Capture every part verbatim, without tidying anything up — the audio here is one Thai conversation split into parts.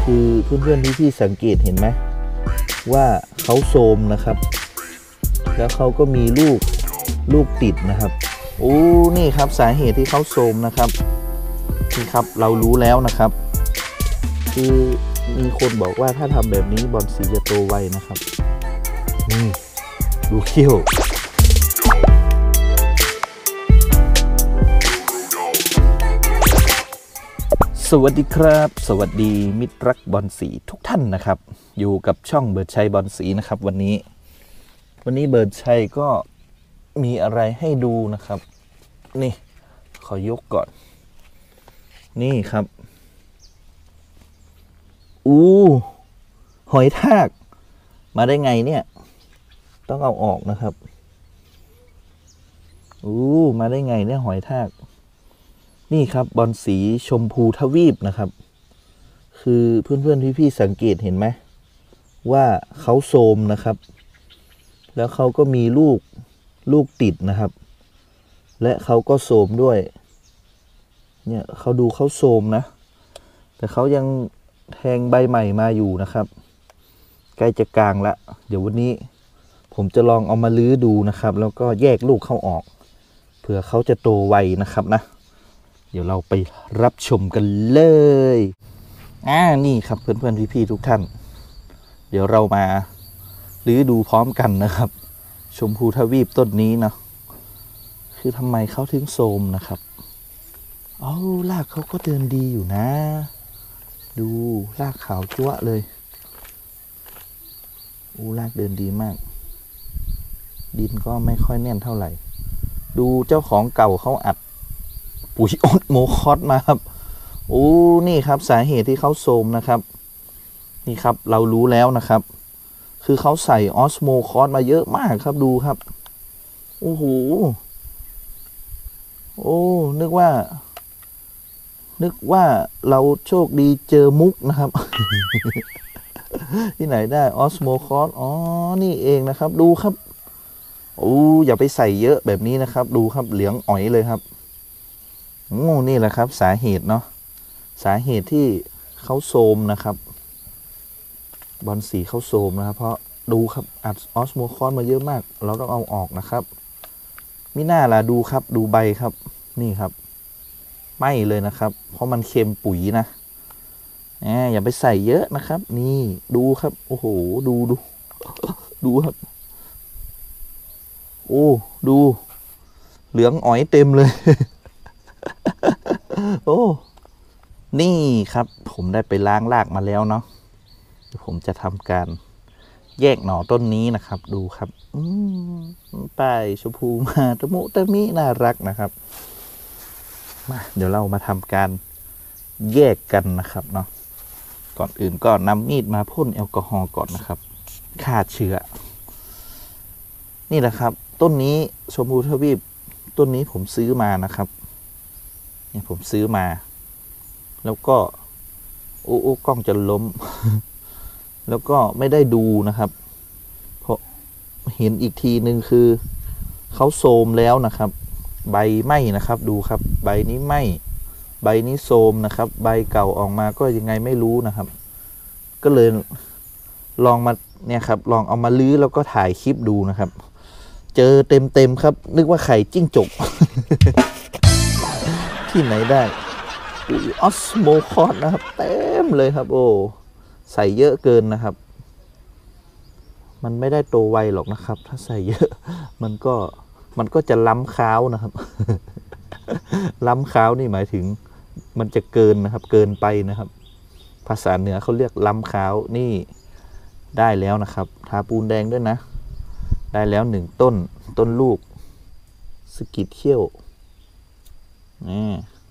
คือเพื่อนๆพี่ๆสังเกตเห็นไหมว่าเขาโทรมนะครับแล้วเขาก็มีลูกลูกติดนะครับโอ้นี่ครับสาเหตุที่เขาโทรมนะครับนี่ครับเรารู้แล้วนะครับคือมีคนบอกว่าถ้าทำแบบนี้บอลสีจะโตไวนะครับนี่ดูเขี้ยวสวัสดีครับสวัสดีมิตรรักบอลสีทุกท่านนะครับอยู่กับช่องเบิร์ดชัยบอลสีนะครับวันนี้วันนี้เบิร์ดชัยก็มีอะไรให้ดูนะครับนี่ขอยกก่อนนี่ครับอู้หอยทากมาได้ไงเนี่ยต้องเอาออกนะครับอู้มาได้ไงเนี่ยหอยทากนี่ครับบอลสีชมพูทวีปนะครับคือเพื่อนๆพี่ๆสังเกตเห็นไหมว่าเขาโทรมนะครับแล้วเขาก็มีลูกลูกติดนะครับและเขาก็โทรมด้วยเนี่ยเขาดูเขาโทรมนะแต่เขายังแทงใบใหม่มาอยู่นะครับใกล้จะกลางละเดี๋ยววันนี้ผมจะลองเอามาลื้อดูนะครับแล้วก็แยกลูกเข้าออกเผื่อเขาจะโตไวนะครับนะเดี๋ยวเราไปรับชมกันเลยอ่านี่ครับเพื่อนๆพี่ๆทุกท่านเดี๋ยวเรามาลื้อดูพร้อมกันนะครับชมพูทวีปต้นนี้เนาะคือทำไมเขาถึงโทรมนะครับเอารากเขาก็เดินดีอยู่นะดูรากขาวจั๊วเลยอู้รากเดินดีมากดินก็ไม่ค่อยแน่นเท่าไหร่ดูเจ้าของเก่าเขาอัดปุ๋ยออสโมคอสมาครับโอ้นี่ครับสาเหตุที่เขาโทรมนะครับนี่ครับเรารู้แล้วนะครับคือเขาใส่ออสโมคอสมาเยอะมากครับดูครับโอ้โหโอ้นึกว่านึกว่าเราโชคดีเจอมุกนะครับ ที่ไหนได้ออสโมคอสอ๋อนี่เองนะครับดูครับโอ้อย่าไปใส่เยอะแบบนี้นะครับดูครับเหลืองอ๋อยเลยครับโอ้นี่แหละครับสาเหตุเนาะสาเหตุที่เขาโทรมนะครับบอลสีเขาโทรมนะครับเพราะดูครับอัดออสโมคอสมาเยอะมากเราต้องเอาออกนะครับมิน่าล่ะดูครับดูใบครับนี่ครับไหม้เลยนะครับเพราะมันเค็มปุ๋ยนะแหมอย่าไปใส่เยอะนะครับนี่ดูครับโอ้โหดูดูดูครับโอ้ดูเหลืองอ๋อยเต็มเลย โอ้นี่ครับผมได้ไปล้างรากมาแล้วเนาะผมจะทำการแยกหน่อต้นนี้นะครับดูครับอืมป้ายชมพูมาตะมุตะมิน่ารักนะครับมาเดี๋ยวเรามาทำการแยกกันนะครับเนาะก่อนอื่นก็นำมีดมาพ่นแอลกอฮอล์ก่อนนะครับฆ่าเชื้อนี่แหละครับต้นนี้ชมพูทวีปต้นนี้ผมซื้อมานะครับนี่ผมซื้อมาแล้วก็โอ้โอ้กล้องจะล้ม แล้วก็ไม่ได้ดูนะครับเพราะเห็นอีกทีหนึ่งคือเขาโทรมแล้วนะครับใบไหม้นะครับดูครับใบนี้ไหม้ใบนี้โทรมนะครับใบเก่าออกมาก็ยังไงไม่รู้นะครับก็เลยลองมาเนี่ยครับลองเอามาลื้อแล้วก็ถ่ายคลิปดูนะครับเจอเต็มเต็มครับนึกว่าไข่จิ้งจก ที่ไหนได้ปุ๋ยออสโมคอสนะครับเต็มเลยครับโอ้ใส่เยอะเกินนะครับมันไม่ได้โตไวหรอกนะครับถ้าใส่เยอะมันก็มันก็จะล้ำค้าวนะครับ ล้ำค้าวนี่หมายถึงมันจะเกินนะครับเกินไปนะครับภาษาเหนือเขาเรียกล้ำค้าวนี่ได้แล้วนะครับทาปูนแดงด้วยนะได้แล้วหนึ่งต้นต้นลูกสกิดเขี้ยวนี่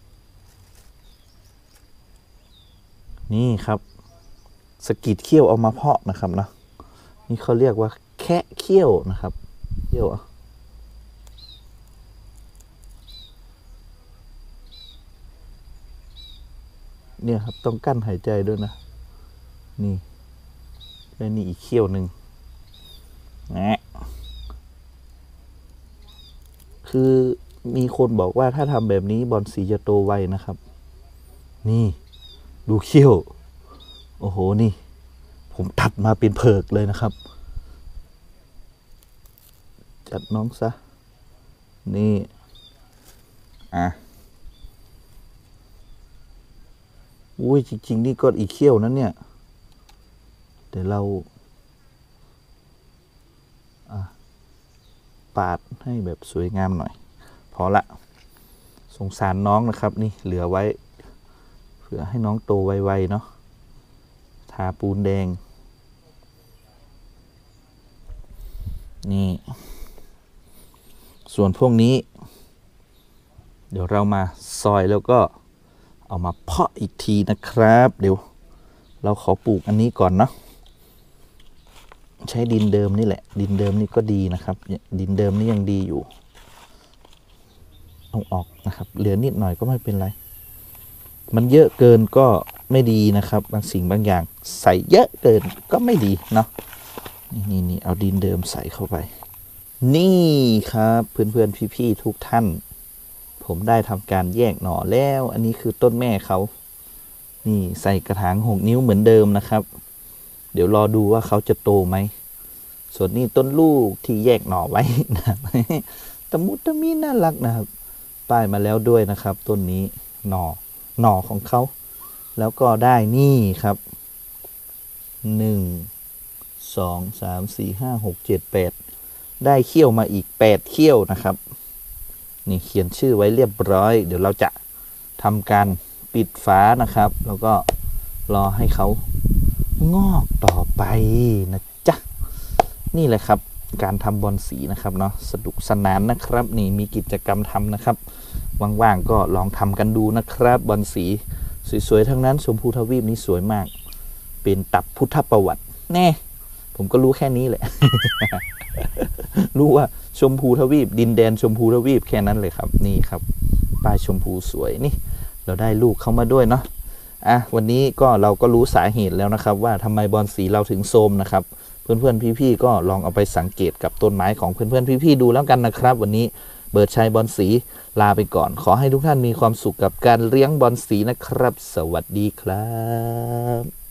นี่ครับสกิดเขี้ยวเอามาเพาะนะครับนะนี่เขาเรียกว่าแคะเขี้ยวนะครับเขี้ยวเนี่ยครับต้องกั้นหายใจด้วยนะนี่และนี่อีกเขี้ยวหนึ่งนะคือมีคนบอกว่าถ้าทำแบบนี้บอลสีจะโตไวนะครับนี่ดูเขี้ยวโอ้โหนี่ผมตัดมาเป็นเผิกเลยนะครับจัดน้องซะนี่อ่ะอุ้ยจริงๆนี่ก็อีเขี้ยวนั้นเนี่ยเดี๋ยวเราปาดให้แบบสวยงามหน่อยพอละสงสารน้องนะครับนี่เหลือไว้เพื่อให้น้องโตไวๆเนาะทาปูนแดงนี่ส่วนพวกนี้เดี๋ยวเรามาซอยแล้วก็เอามาเพาะอีกทีนะครับเดี๋ยวเราขอปลูกอันนี้ก่อนเนาะใช้ดินเดิมนี่แหละดินเดิมนี่ก็ดีนะครับดินเดิมนี่ยังดีอยู่เอาออกนะครับเหลือนิดหน่อยก็ไม่เป็นไรมันเยอะเกินก็ไม่ดีนะครับบางสิ่งบางอย่างใส่เยอะเกินก็ไม่ดีเนาะนี่นี่เอาดินเดิมใส่เข้าไปนี่ครับเพื่อนๆพี่ๆทุกท่านผมได้ทำการแยกหน่อแล้วอันนี้คือต้นแม่เขานี่ใส่กระถางหกนิ้วเหมือนเดิมนะครับเดี๋ยวรอดูว่าเขาจะโตไหมส่วนนี้ต้นลูกที่แยกหน่อไว้นะตะมุตะมีน่ารักนะครับป้ายมาแล้วด้วยนะครับต้นนี้หน่อหน่อของเขาแล้วก็ได้นี่ครับหนึ่งสองสามสี่ห้าหกเจ็ดแปดได้เขี้ยวมาอีกแปดเขี้ยวนะครับนี่เขียนชื่อไว้เรียบร้อยเดี๋ยวเราจะทำการปิดฝานะครับแล้วก็รอให้เขางอกต่อไปนะจ๊ะนี่แหละครับการทำบอนสีนะครับเนาะสนุกสนานนะครับนี่มีกิจกรรมทำนะครับว่างๆก็ลองทำกันดูนะครับบอนสีสวยๆทั้งนั้นชมพูทวีปนี้สวยมากเป็นตับพุทธประวัติแน่ผมก็รู้แค่นี้แหละ รู้ว่าชมพูทวีปดินแดนชมพูทวีปแค่นั้นเลยครับนี่ครับป้ายชมพูสวยนี่เราได้ลูกเข้ามาด้วยเนาะอ่ะวันนี้ก็เราก็รู้สาเหตุแล้วนะครับว่าทำไมบอนสีเราถึงโทรมนะครับเพื่อนๆพี่ๆก็ลองเอาไปสังเกตกับต้นไม้ของเพื่อนๆพี่ๆดูแล้วกันนะครับวันนี้เบิร์ดชัยบอนสีลาไปก่อนขอให้ทุกท่านมีความสุขกับการเลี้ยงบอนสีนะครับสวัสดีครับ